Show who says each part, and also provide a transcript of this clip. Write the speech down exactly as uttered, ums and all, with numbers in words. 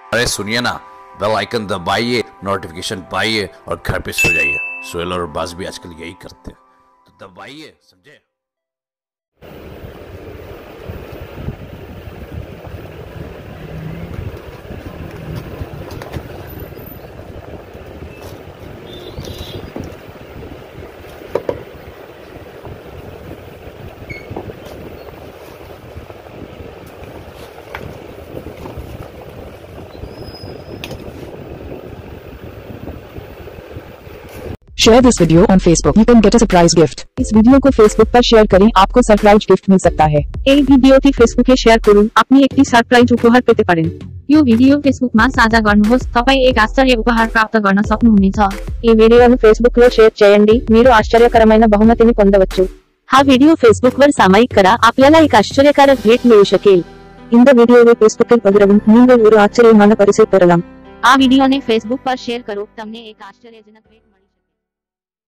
Speaker 1: अरे सुनिए ना, बेल आइकन दबाइए, नोटिफिकेशन पाइए और घर पे सो जाइए। सोहेल और बाज भी आजकल यही करते हैं, तो दबाइए, समझे।
Speaker 2: Share this video on Facebook. You can get a surprise gift. इस वीडियो को फेसबुक पर शेयर करें, आपको सरप्राइज गिफ्ट मिल सकता है।
Speaker 3: এই ভিডিওটি ফেসবুকে শেয়ার করুন, আপনি একটি সারপ্রাইজ উপহার পেতে পারেন।
Speaker 4: यो भिडियो फेसबुकमा साझा गर्नुहोस्, तपाईँ एक आश्चर्य उपहार प्राप्त गर्न सक्नुहुनेछ।
Speaker 3: ఈ వీడియోను ఫేస్బుక్ లో షేర్ చేయండి, మీరు ఆశ్చర్యకరమైన బహుమతిని పొందవచ్చు।
Speaker 5: हा व्हिडिओ फेसबुकवर सामायिक करा, आपल्याला एक आश्चर्यकारक भेट मिळू शकेल.
Speaker 3: இந்த வீடியோவை ஃபேஸ்புக்கில் பகிரவும், நீங்கள் ஒரு ஆச்சரியமான பரிசை பெறலாம்।
Speaker 4: આ વિડિયોને ફેસબુક પર શેર કરો, તમને એક આશ્ચર્યજનક भेट